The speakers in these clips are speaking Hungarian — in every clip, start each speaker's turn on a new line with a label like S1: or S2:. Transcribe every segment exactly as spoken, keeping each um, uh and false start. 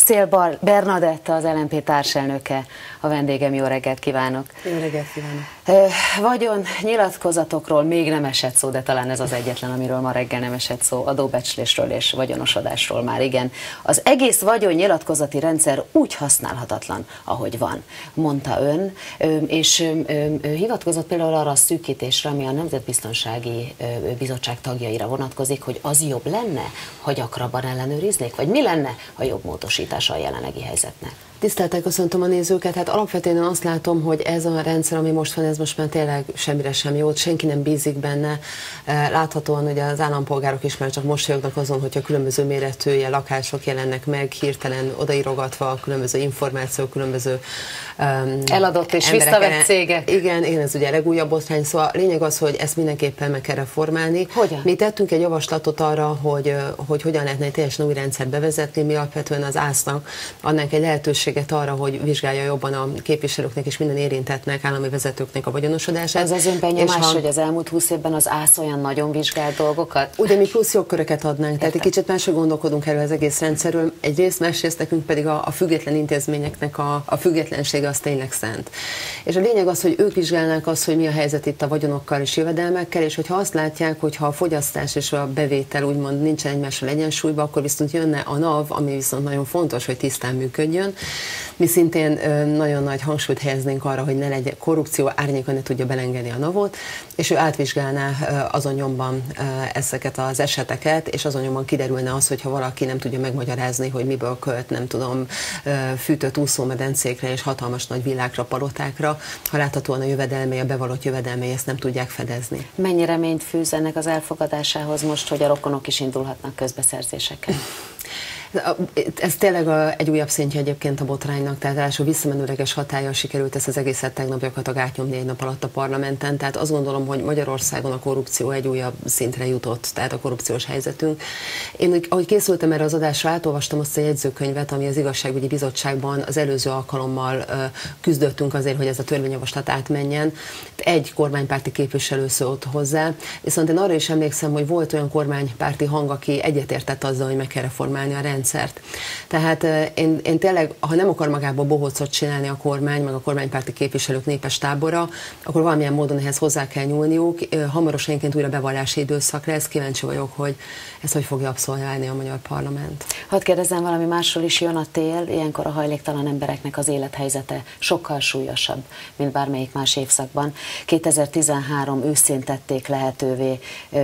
S1: Szél Bernadett, az el em pé társelnöke, a vendégem. Jó reggelt kívánok!
S2: Jó reggelt kívánok!
S1: Vagyon nyilatkozatokról még nem esett szó, de talán ez az egyetlen, amiről ma reggel nem esett szó, adóbecslésről és vagyonosodásról már igen. Az egész vagyon nyilatkozati rendszer úgy használhatatlan, ahogy van, mondta ön, és hivatkozott például arra a szűkítésre, ami a Nemzetbiztonsági Bizottság tagjaira vonatkozik, hogy az jobb lenne, ha gyakrabban ellenőriznék, vagy mi lenne a jobb módosítása a jelenlegi helyzetnek?
S2: Tiszteltel köszöntöm a nézőket, hát alapvetően azt látom, hogy ez a rendszer, ami most van, ez most már tényleg semmire sem jó, senki nem bízik benne. Láthatóan ugye az állampolgárok is már csak mosolyognak azon, hogyha különböző méretű lakások jelennek meg, hirtelen odaírogatva különböző információk, különböző um,
S1: eladott és visszavett cégek.
S2: Igen, igen, ez ugye a legújabb botrány, szóval a lényeg az, hogy ezt mindenképpen meg kell reformálni.
S1: Hogyan?
S2: Mi tettünk egy javaslatot arra, hogy, hogy hogyan lehetne egy teljesen új rendszert bevezetni, mi alapvetően az ásznak adnánk egy lehetőséget arra, hogy vizsgálja jobban a képviselőknek és minden érintettnek, állami vezetőknek a vagyonosodását.
S1: Ez az ön benyomás,
S2: ha...
S1: hogy az elmúlt húsz évben az ász olyan nagyon vizsgált dolgokat?
S2: Ugye mi plusz jogköröket adnánk, Értem. Tehát egy kicsit máshogy gondolkodunk erről az egész rendszerről. Egyrészt, másrészt nekünk pedig a, a független intézményeknek a, a függetlensége az tényleg szent. És a lényeg az, hogy ők vizsgálnák azt, hogy mi a helyzet itt a vagyonokkal és jövedelmekkel, és hogyha azt látják, hogy ha a fogyasztás és a bevétel úgymond nincsen egymással egyensúlyban, akkor viszont jönne a NAV, ami viszont nagyon fontos, hogy tisztán működjön. Mi szintén ö, nagyon nagy hangsúlyt helyeznénk arra, hogy ne legyen korrupció, árnyéka ne tudja belengedni a NAV-ot, és ő átvizsgálná ö, azon nyomban ö, ezeket az eseteket, és azon nyomban kiderülne az, hogyha valaki nem tudja megmagyarázni, hogy miből költ, nem tudom, ö, fűtött úszómedencékre és hatalmas nagy villákra, palotákra, ha láthatóan a jövedelmei, a bevallott jövedelmei ezt nem tudják fedezni.
S1: Mennyi reményt fűz ennek az elfogadásához most, hogy a rokonok is indulhatnak közbeszerzéseken?
S2: Ez tényleg a, egy újabb szintje egyébként a botránynak, tehát első visszamenőleges hatállyal sikerült ezt az egészet tegnap gyakorlatilag átnyomni egy nap alatt a parlamenten, tehát azt gondolom, hogy Magyarországon a korrupció egy újabb szintre jutott, tehát a korrupciós helyzetünk. Én, ahogy készültem erre az adásra, átolvastam azt a jegyzőkönyvet, ami az Igazságügyi Bizottságban az előző alkalommal uh, küzdöttünk azért, hogy ez a törvényjavaslat átmenjen. Egy kormánypárti képviselő szólt hozzá, viszont én arra is emlékszem, hogy volt olyan kormánypárti hang, aki egyetértett azzal, hogy meg kell reformálni a rendszert. Tehát én, én tényleg, ha nem akar magából bohócot csinálni a kormány, meg a kormánypárti képviselők népes tábora, akkor valamilyen módon ehhez hozzá kell nyúlniuk. Hamarosan egyébként újra bevallási időszak lesz, kíváncsi vagyok, hogy ezt hogy fogja abszolválni a magyar parlament.
S1: Hadd kérdezzem valami másról is, jön a tél, ilyenkor a hajléktalan embereknek az élethelyzete sokkal súlyosabb, mint bármelyik más évszakban. kétezer-tizenhárom őszén tették lehetővé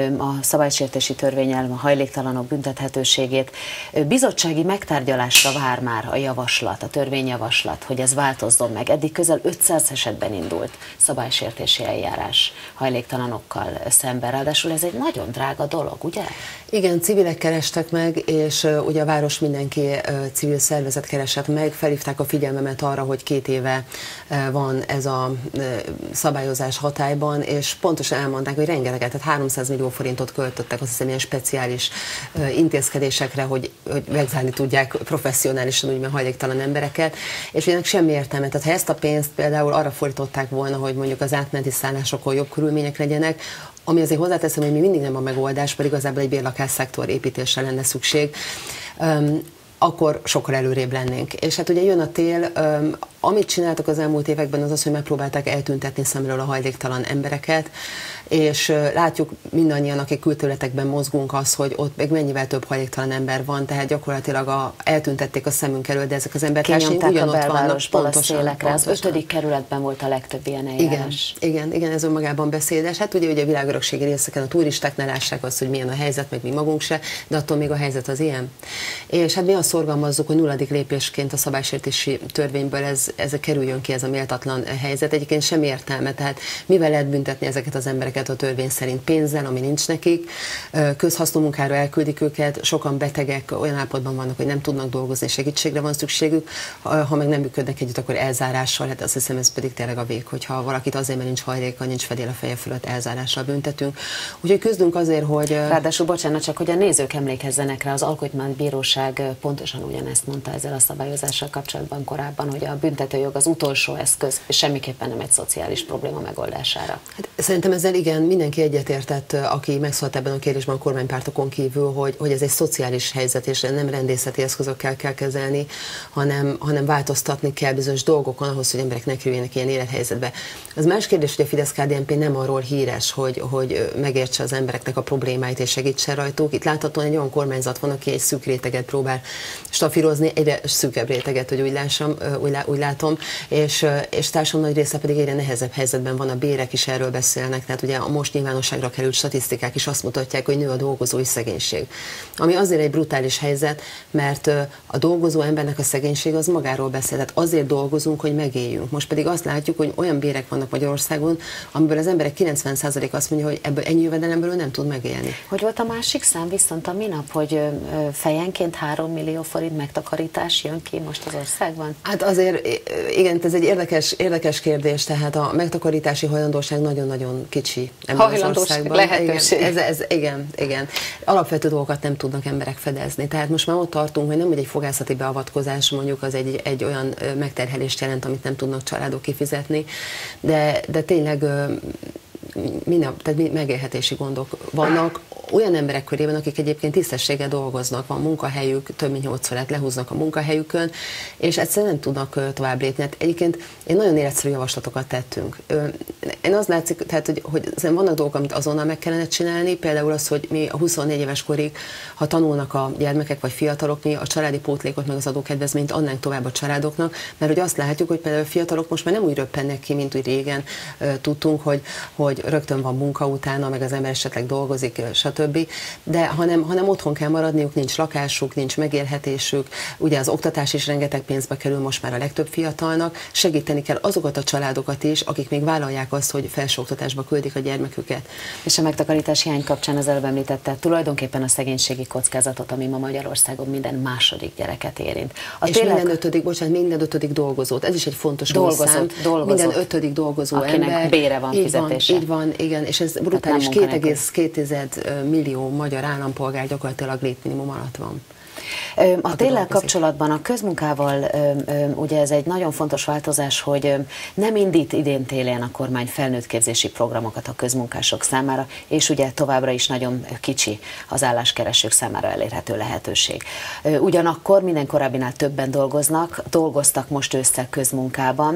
S1: a szabálysértési törvényel a hajléktalanok büntethetőségét. Bizottsági megtárgyalásra vár már a javaslat, a törvényjavaslat, hogy ez változzon meg. Eddig közel ötszáz esetben indult szabálysértési eljárás hajléktalanokkal szemben. Ráadásul ez egy nagyon drága dolog, ugye?
S2: Igen, civilek kerestek meg, és uh, ugye a város mindenki uh, civil szervezet keresett meg, felhívták a figyelmemet arra, hogy két éve uh, van ez a uh, szabályozás hatályban, és pontosan elmondták, hogy rengeteget, tehát háromszáz millió forintot költöttek, azt hiszem, ilyen speciális uh, intézkedésekre, hogy, hogy megzárni tudják professzionálisan úgymond hajléktalan embereket, és ennek semmi értelme. Tehát ha ezt a pénzt például arra fordították volna, hogy mondjuk az átmeneti szállásokon jobb körülmények legyenek, ami azért hozzáteszem, hogy mi mindig nem a megoldás, pedig igazából egy bérlakásszektor építésre lenne szükség, um, akkor sokkal előrébb lennénk. És hát ugye jön a tél, um, amit csináltak az elmúlt években az az, hogy megpróbálták eltüntetni szemről a hajléktalan embereket, és uh, látjuk mindannyian, akik külterületekben mozgunk, az, hogy ott még mennyivel több hajléktalan ember van, tehát gyakorlatilag a, eltüntették a szemünk elől, de ezek az embertársaink ugyanott vannak.
S1: Pontosan, pontosan. Az ötödik kerületben volt a legtöbb ilyen eljárás.
S2: Igen, igen, igen, ez önmagában beszédes. Hát ugye, ugye a világörökségi részeken a turisták ne lássák azt, hogy milyen a helyzet, meg mi magunk se, de attól még a helyzet az ilyen. És hát mi azt szorgalmazzuk, hogy nulladik lépésként a szabálysértési törvényből ez, ez kerüljön ki ez a méltatlan helyzet. Egyébként sem értelme, tehát mivel lehet büntetni ezeket az embereket a törvény szerint pénzzel, ami nincs nekik, közhasznú munkára elküldik őket, sokan betegek, olyan állapotban vannak, hogy nem tudnak dolgozni, segítségre van szükségük, ha meg nem működnek együtt, akkor elzárással, hát azt hiszem, ez pedig tényleg a vég, hogyha valakit azért, mert nincs hajléka, nincs fedél a feje fölött, elzárással büntetünk. Úgyhogy küzdünk azért, hogy...
S1: Ráadásul, bocsánat, csak hogy a nézők emlékezzenek rá, az Alkotmánybíróság pontosan pontosan ugyanezt mondta ezzel a szabályozással kapcsolatban korábban, hogy a büntetőjog az utolsó eszköz, és semmiképpen nem egy szociális probléma megoldására.
S2: Hát, szerintem ezzel igen, mindenki egyetértett, aki megszólalt ebben a kérdésben a kormánypártokon kívül, hogy, hogy ez egy szociális helyzet, és nem rendészeti eszközökkel kell kezelni, hanem, hanem változtatni kell bizonyos dolgokon ahhoz, hogy emberek ne kerüljenek ilyen élethelyzetbe. Az más kérdés, hogy a Fidesz-ká dé en pé nem arról híres, hogy, hogy megértse az embereknek a problémáit és segítse rajtuk. Itt láthatóan egy olyan kormányzat van, aki egy szűk réteget próbál stafírozni, egyre szűkebb réteget, hogy úgy, lássam, úgy, lá, úgy látom, és, és társadalom nagy része pedig egyre nehezebb helyzetben van, a bérek is erről beszélnek, tehát ugye a most nyilvánosságra került statisztikák is azt mutatják, hogy nő a dolgozói szegénység. Ami azért egy brutális helyzet, mert a dolgozó embernek a szegénység az magáról beszél, tehát azért dolgozunk, hogy megéljünk. Most pedig azt látjuk, hogy olyan bérek vannak Magyarországon, amiből az emberek kilencven százalék azt mondja, hogy ebből ennyi jövedelemből nem tud megélni.
S1: Hogy volt a másik szám viszont a minap, hogy fejenként három millió forint megtakarítás jön ki most az országban?
S2: Hát azért, igen, ez egy érdekes, érdekes kérdés, tehát a megtakarítási hajlandóság nagyon-nagyon kicsi ebben az országban.
S1: Lehetőség.
S2: Igen, ez, ez, igen, igen. Alapvető dolgokat nem tudnak emberek fedezni. Tehát most már ott tartunk, hogy nem, hogy egy fogászati beavatkozás mondjuk az egy, egy olyan megterhelést jelent, amit nem tudnak családok kifizetni, de, de tényleg minden, tehát megélhetési gondok vannak olyan emberek körében, akik egyébként tisztességgel dolgoznak, van munkahelyük, több mint nyolc órát lehúznak a munkahelyükön, és egyszerűen nem tudnak tovább lépni. Hát egyébként én nagyon életszerű javaslatokat tettünk. Én azt látszik, tehát, hogy, hogy vannak dolgok, amit azonnal meg kellene csinálni, például az, hogy mi a huszonnégy éves korig, ha tanulnak a gyermekek vagy fiatalok, mi a családi pótlékot meg az adókedvezményt adnánk tovább a családoknak, mert hogy azt látjuk, hogy például a fiatalok most már nem úgy röppennek ki, mint úgy régen tudtunk, hogy, hogy rögtön van munka utána, meg az ember esetleg dolgozik, stb. De hanem, hanem otthon kell maradniuk, nincs lakásuk, nincs megélhetésük, ugye az oktatás is rengeteg pénzbe kerül most már a legtöbb fiatalnak, segíteni kell azokat a családokat is, akik még vállalják azt, hogy felsőoktatásba küldik a gyermeküket.
S1: És a megtakarítás hiány kapcsán az előbb említette tulajdonképpen a szegénységi kockázatot, ami ma Magyarországon minden második gyereket érint. A
S2: és
S1: tényleg...
S2: minden ötödik, bocsánat, minden ötödik dolgozót, ez is egy fontos
S1: dolgozott,
S2: szám.
S1: dolgozott.
S2: Minden ötödik dolgozó
S1: akinek
S2: ember.
S1: bére van
S2: így
S1: fizetése.
S2: Van, így van, igen, és ez brutális, két egész két millió magyar állampolgár gyakorlatilag létminimum alatt van.
S1: A téllel kapcsolatban a közmunkával ugye ez egy nagyon fontos változás, hogy nem indít idén télen a kormány felnőttképzési programokat a közmunkások számára, és ugye továbbra is nagyon kicsi az álláskeresők számára elérhető lehetőség. Ugyanakkor minden korábbinál többen dolgoznak, dolgoztak most ősszel közmunkában.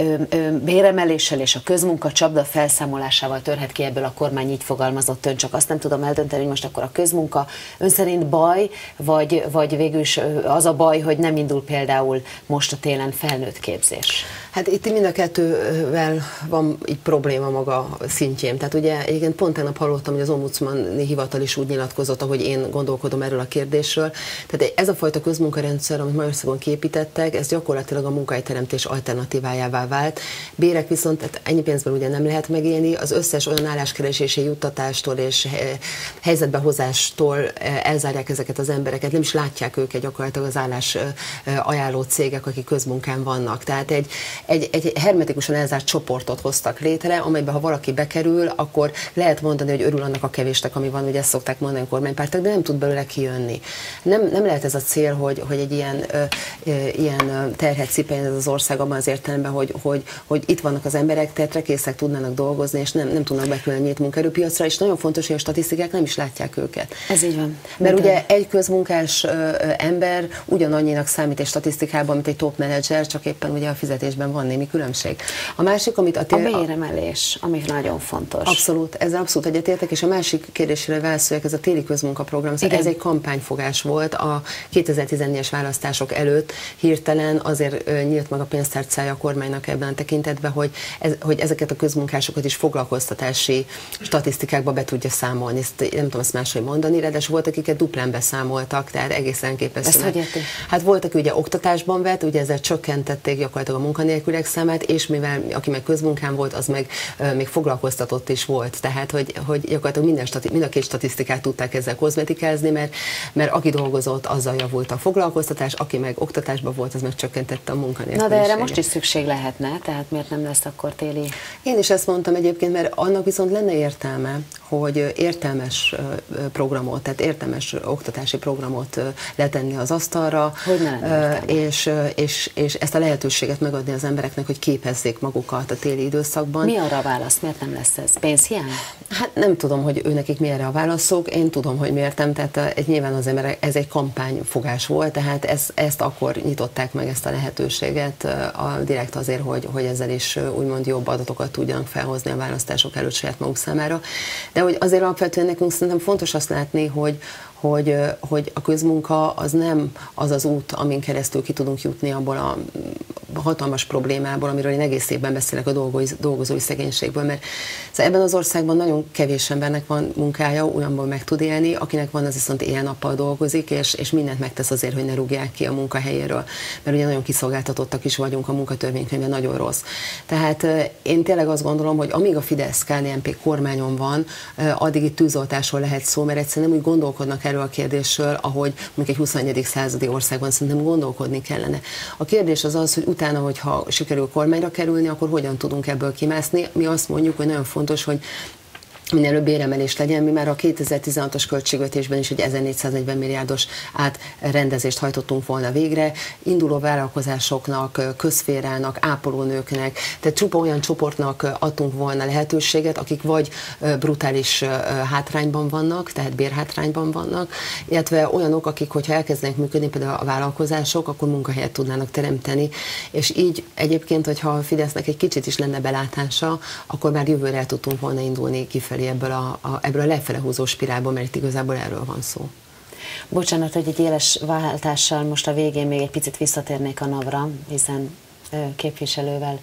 S1: Béremeléssel és a közmunka csapda felszámolásával törhet ki ebből a kormány, így fogalmazott ön, csak azt nem tudom eldönteni, hogy most akkor a közmunka ön szerint baj, vagy, vagy végül is az a baj, hogy nem indul például most a télen felnőtt képzés?
S2: Hát itt mind a kettővel van így probléma maga szintjén. Tehát ugye igen, pont tegnap hallottam, hogy az ombudsmani hivatal is úgy nyilatkozott, ahogy én gondolkodom erről a kérdésről. Tehát ez a fajta közmunkarendszer, amit Magyarországon kiépítettek, ez gyakorlatilag a munkahelyteremtés alternatívájává vált. Bérek viszont tehát ennyi pénzből ugye nem lehet megélni, az összes olyan álláskeresési juttatástól és helyzetbehozástól elzárják ezeket az embereket, nem is látják őket gyakorlatilag az állás ajánló cégek, akik közmunkán vannak. Tehát egy Egy, egy hermetikusan elzárt csoportot hoztak létre, amelyben ha valaki bekerül, akkor lehet mondani, hogy örül annak a kevésnek, ami van, ugye ezt szokták mondani a kormánypártok, de nem tud belőle kijönni. Nem, nem lehet ez a cél, hogy, hogy egy ilyen, ö, ö, ilyen terhet cipeljen ez az ország abban az értelemben, hogy, hogy, hogy itt vannak az emberek, tetrekészek tudnának dolgozni, és nem, nem tudnak bekerülni a nyílt munkaerőpiacra, és nagyon fontos, hogy a statisztikák nem is látják őket.
S1: Ez így van.
S2: Mert Minden. ugye egy közmunkás ö, ember ugyanannyinak számít egy statisztikában, mint egy top menedzser, csak éppen ugye a fizetésben van némi különbség. A másik, amit a, tél...
S1: a béremelés, ami nagyon fontos.
S2: Abszolút, ezzel abszolút egyetértek, és a másik kérdésre válaszoljak, ez a téli közmunkaprogram. Ez egy kampányfogás volt a kétezer-tizennégyes választások előtt. Hirtelen azért nyílt meg a pénztárcája a kormánynak ebben a tekintetben, hogy, ez, hogy ezeket a közmunkásokat is foglalkoztatási statisztikákba be tudja számolni. Ezt nem tudom ezt máshogy mondani, de volt, akiket duplán beszámoltak, tehát egészen képesztő.
S1: Ezt hogy érti?
S2: Hát voltak ugye oktatásban vett, ugye ezzel csökkentették gyakorlatilag a munkanélküliek számát, és mivel aki meg közmunkán volt, az meg uh, még foglalkoztatott is volt. Tehát, hogy, hogy gyakorlatilag minden stati- mind a két statisztikát tudták ezzel kozmetikázni, mert, mert aki dolgozott, azzal javult a foglalkoztatás, aki meg oktatásban volt, az meg csökkentette a munkanélküliséget.
S1: Na de erre most is szükség lehetne, tehát miért nem lesz akkor téli?
S2: Én is ezt mondtam egyébként, mert annak viszont lenne értelme, hogy értelmes programot, tehát értelmes oktatási programot letenni az asztalra, és, és, és ezt a lehetőséget megadni az embereknek, hogy képezzék magukat a téli időszakban.
S1: Mi arra a válasz? Miért nem lesz ez? Pénzhiány?
S2: Hát nem tudom, hogy ő nekik mi erre a válaszok, én tudom, hogy miért nem, tehát nyilván az ember, ez egy kampányfogás volt, tehát ez, ezt akkor nyitották meg, ezt a lehetőséget a, direkt azért, hogy, hogy ezzel is úgymond jobb adatokat tudjanak felhozni a választások előtt saját maguk számára. De hogy azért alapvetően nekünk szerintem fontos azt látni, hogy, hogy, hogy a közmunka az nem az az út, amin keresztül ki tudunk jutni abból a hatalmas problémából, amiről én egész évben beszélek, a dolgozói, dolgozói szegénységből, mert szóval ebben az országban nagyon kevés embernek van munkája, olyanból meg tud élni, akinek van, az viszont éjjel-nappal dolgozik, és, és mindent megtesz azért, hogy ne rúgják ki a munkahelyéről, mert ugye nagyon kiszolgáltatottak is vagyunk, a munkatörvénykönyve nagyon rossz. Tehát én tényleg azt gondolom, hogy amíg a Fidesz-ká dé en pé kormányon van, addig itt tűzoltásról lehet szó, mert egyszerűen nem úgy gondolkodnak erről a kérdésről, ahogy mondjuk egy huszonegyedik századi országban szerintem gondolkodni kellene. A kérdés az az, hogy utána, hogyha sikerül kormányra kerülni, akkor hogyan tudunk ebből kimászni. Mi azt mondjuk, hogy nagyon fontos, hogy minél előbb béremelés legyen. Mi már a kétezer-tizenhatos költségvetésben is egy ezernégyszáznegyven milliárdos átrendezést hajtottunk volna végre. Induló vállalkozásoknak, közszférának, ápolónőknek, tehát csupa olyan csoportnak adtunk volna lehetőséget, akik vagy brutális hátrányban vannak, tehát bérhátrányban vannak, illetve olyanok, akik, hogyha elkezdenek működni, például a vállalkozások, akkor munkahelyet tudnának teremteni, és így egyébként, hogyha a Fidesznek egy kicsit is lenne belátása, akkor már jövőre el tudtunk volna indulni kifelé ebből a, a, ebből a lefele húzó spirálból, mert itt igazából erről van szó.
S1: Bocsánat, hogy egy éles váltással most a végén még egy picit visszatérnék a NAV-ra, hiszen képviselővel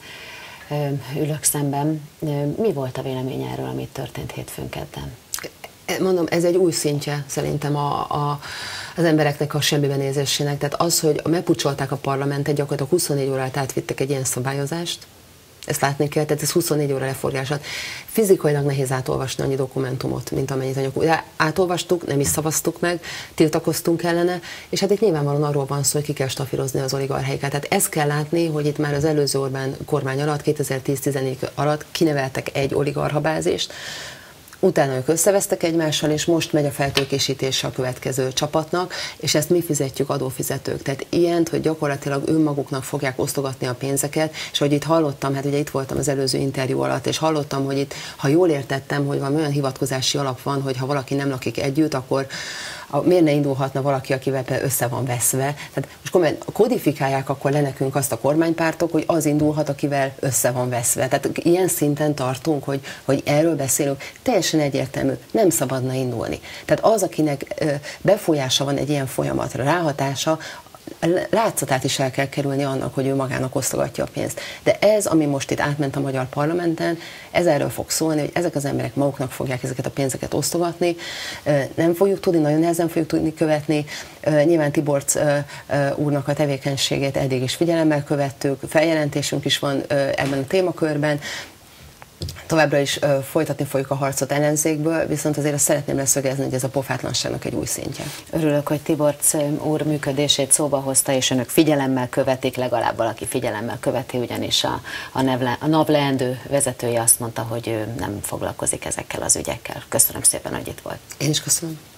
S1: ülök szemben. Mi volt a vélemény erről, amit történt hétfőn kedden?
S2: Mondom, ez egy új szintje szerintem a, a, az embereknek a semmibe nézésének. Tehát az, hogy megpucsolták a parlamentet, gyakorlatilag huszonnégy órát átvittek egy ilyen szabályozást, ezt látni kell, tehát ez huszonnégy óra leforgását. Fizikailag nehéz átolvasni annyi dokumentumot, mint amennyit anyag. De átolvastuk, nem is szavaztuk meg, tiltakoztunk ellene, és hát itt nyilvánvalóan arról van szó, hogy ki kell stafírozni az oligarchiát. Tehát ezt kell látni, hogy itt már az előző Orbán kormány alatt, kétezer-tíz-tizennégy alatt kineveltek egy oligarchabázist, utána ők összevesztek egymással, és most megy a feltőkésítése a következő csapatnak, és ezt mi fizetjük, adófizetők. Tehát ilyent, hogy gyakorlatilag önmaguknak fogják osztogatni a pénzeket, és hogy itt hallottam, hát ugye itt voltam az előző interjú alatt, és hallottam, hogy itt, ha jól értettem, hogy van olyan hivatkozási alap van, hogy ha valaki nem lakik együtt, akkor a, miért ne indulhatna valaki, akivel össze van veszve. Tehát most kodifikálják akkor le nekünk azt a kormánypártok, hogy az indulhat, akivel össze van veszve. Tehát ilyen szinten tartunk, hogy, hogy erről beszélünk. Teljesen egyértelmű, nem szabadna indulni. Tehát az, akinek befolyása van egy ilyen folyamatra, ráhatása, látszatát is el kell kerülni annak, hogy ő magának osztogatja a pénzt. De ez, ami most itt átment a magyar parlamenten, ez erről fog szólni, hogy ezek az emberek maguknak fogják ezeket a pénzeket osztogatni. Nem fogjuk tudni, nagyon nehezen fogjuk tudni követni. Nyilván Tiborcz úrnak a tevékenységét eddig is figyelemmel követtük, feljelentésünk is van ebben a témakörben. Továbbra is uh, folytatni fogjuk a harcot ellenzékből, viszont azért azt szeretném leszögezni, hogy ez a pofátlanságnak egy új szintje.
S1: Örülök, hogy Tiborcz úr működését szóba hozta, és önök figyelemmel követik, legalább valaki figyelemmel követi, ugyanis a, a, nevle, a NAV leendő vezetője azt mondta, hogy ő nem foglalkozik ezekkel az ügyekkel. Köszönöm szépen, hogy itt volt.
S2: Én is köszönöm.